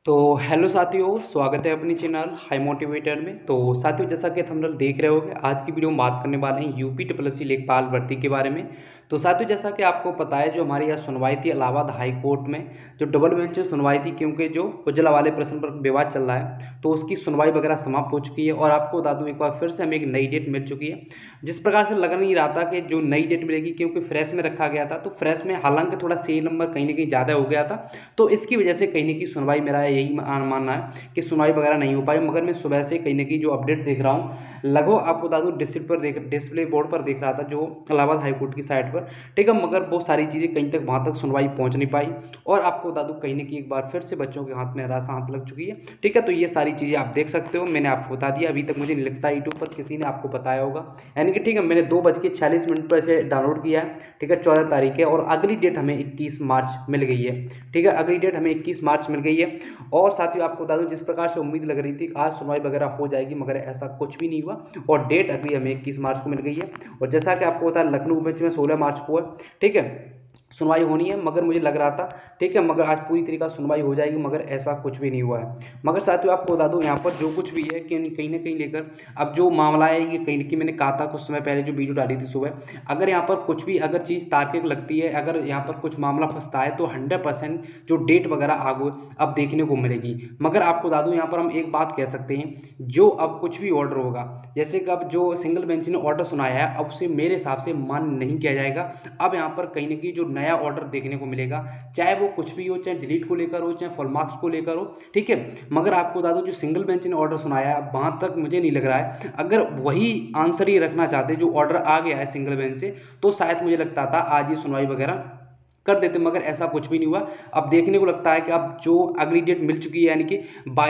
तो हेलो साथियों, स्वागत है अपनी चैनल हाई मोटिवेटर में। तो साथियों, जैसा कि थंबनेल देख रहे होंगे, आज की वीडियो में बात करने वाले हैं यूपी ट्रिपल लेखपाल भर्ती के बारे में। तो साथियों, जैसा कि आपको पता है, जो हमारी यहाँ सुनवाई थी इलाहाबाद हाई कोर्ट में, जो डबल बेंच में सुनवाई थी, क्योंकि जो उज्ज्वला वाले प्रश्न पर विवाद चल रहा है, तो उसकी सुनवाई वगैरह समाप्त हो चुकी है। और आपको बता दूं, एक बार फिर से हमें एक नई डेट मिल चुकी है। जिस प्रकार से लग नहीं रहा था कि जो नई डेट मिलेगी, क्योंकि फ्रेश में रखा गया था, तो फ्रेश में हालांकि थोड़ा सीरियल नंबर कहीं ना कहीं ज़्यादा हो गया था, तो इसकी वजह से कहीं ना कहीं सुनवाई, मेरा यही मानना है कि सुनवाई वगैरह नहीं हो पाई। मगर मैं सुबह से कहीं ना कहीं जो अपडेट देख रहा हूँ, लगभग आपको बता दूँ डिस्प्ले बोर्ड पर देख रहा था, जो इलाहाबाद हाईकोर्ट की साइट पर, ठीक है। मगर वो सारी चीज़ें कहीं तक वहाँ तक सुनवाई पहुँच नहीं पाई। और आपको बता दूँ, कहीं ना कहीं एक बार फिर से बच्चों के हाथ में रासा हाथ लग चुकी है, ठीक है। तो ये सारी चीज़ें आप देख सकते हो, मैंने आपको बता दिया। अभी तक मुझे नहीं लगता यूट्यूब पर किसी ने आपको बताया होगा, यानी कि ठीक है, मैंने 2:46 पर इसे डाउनलोड किया है, ठीक है। 14 तारीख है और अगली डेट हमें 21 मार्च मिल गई है, ठीक है। अगली डेट हमें 21 मार्च मिल गई है। और साथियों, आपको बता दूं, जिस प्रकार से उम्मीद लग रही थी आज सुनवाई वगैरह हो जाएगी, मगर ऐसा कुछ भी नहीं हुआ। और डेट अगली हमें 21 मार्च को मिल गई है। और जैसा कि आपको पता है, लखनऊ बेंच में 16 मार्च को है, ठीक है, सुनवाई होनी है। मगर मुझे लग रहा था, ठीक है, मगर आज पूरी तरीका सुनवाई हो जाएगी, मगर ऐसा कुछ भी नहीं हुआ है। मगर साथियों, आपको बता दूं, यहाँ पर जो कुछ भी है कि कहीं ना कहीं लेकर अब जो मामला है, ये कहीं ना कहीं मैंने कहा था कुछ समय पहले जो वीडियो डाली थी सुबह, अगर यहाँ पर कुछ भी अगर चीज़ तार्किक लगती है, अगर यहाँ पर कुछ मामला फंसता है, तो 100% जो डेट वगैरह आगे अब देखने को मिलेगी। मगर आपको बता दूं, यहाँ पर हम एक बात कह सकते हैं, जो अब कुछ भी ऑर्डर होगा, जैसे कि अब जो सिंगल बेंच ने ऑर्डर सुनाया है, अब उसे मेरे हिसाब से मान्य नहीं किया जाएगा। अब यहाँ पर कहीं ना कहीं जो नया ऑर्डर देखने को मिलेगा, चाहे वो कुछ भी हो, चाहे डिलीट को लेकर हो, चाहे फुल मार्क्स को लेकर हो, ठीक है। मगर आपको बता दूं, जो सिंगल बेंच ने ऑर्डर सुनाया है, वहां तक मुझे नहीं लग रहा है, अगर वही आंसर ही रखना चाहते जो ऑर्डर आ गया है सिंगल बेंच से, तो शायद मुझे लगता था आज ये सुनवाई वगैरह कर देते। मगर ऐसा कुछ भी नहीं हुआ। अब देखने को लगता है कि अब जो अगली डेट मिल चुकी है, यानी कि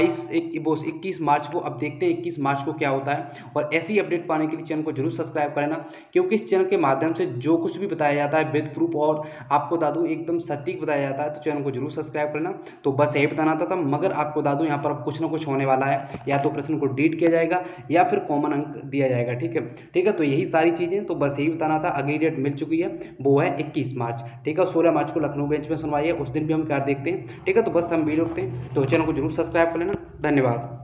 21 मार्च को, अब देखते हैं 21 मार्च को क्या होता है। और ऐसी अपडेट पाने के लिए चैनल को जरूर सब्सक्राइब करना, क्योंकि इस चैनल के माध्यम से जो कुछ भी बताया जाता है विद प्रूफ, और आपको बता दूं एकदम सटीक बताया जाता है, तो चैनल को जरूर सब्सक्राइब करना। तो बस यही बताना था। मगर आपको बता दूं, यहाँ पर कुछ ना कुछ होने वाला है, या तो प्रश्न को डिलीट किया जाएगा, या फिर कॉमन अंक दिया जाएगा, ठीक है, ठीक है। तो यही सारी चीज़ें, तो बस यही बताना था। अगली डेट मिल चुकी है, वो है 21 मार्च, ठीक है। 16 मार्च को लखनऊ बेंच में सुनवाई है, उस दिन भी हम क्या देखते हैं, ठीक है। तो बस हम वीडियो रखते हैं, तो चैनल को जरूर सब्सक्राइब कर लेना। धन्यवाद।